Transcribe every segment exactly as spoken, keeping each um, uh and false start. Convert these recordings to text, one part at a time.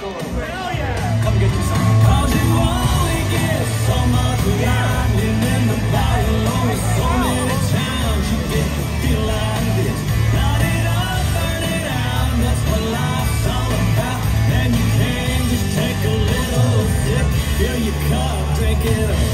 Hell yeah! Come get you some. Cause you only get so much lightning in the bottle. Only so many times you get to feel like this. Light it up, burn it out, that's what life's all about. And you can just take a little sip, fill your cup, drink it up.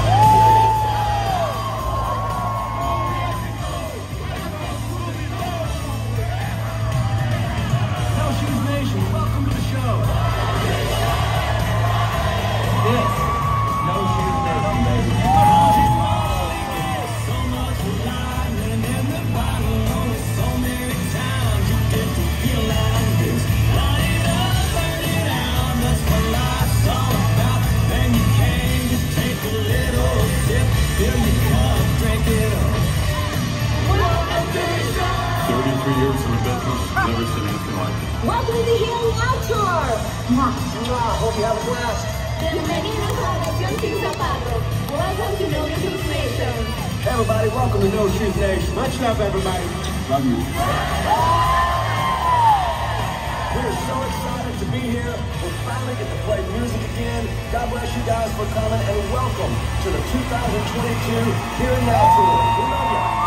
thirty-three years in the business, never seen anything like it. Welcome to Healing Outdoor. Hope you have a blast. Bienvenidos a la Nación Sin Zapatos. Welcome to No Shoes Nation. Hey everybody, welcome to No Shoes Nation. Much love, everybody. Love you. We're so excited to be here. We finally get to play music again. God bless you guys for coming, and welcome to the two thousand twenty-two Here and Now Tour. We love you.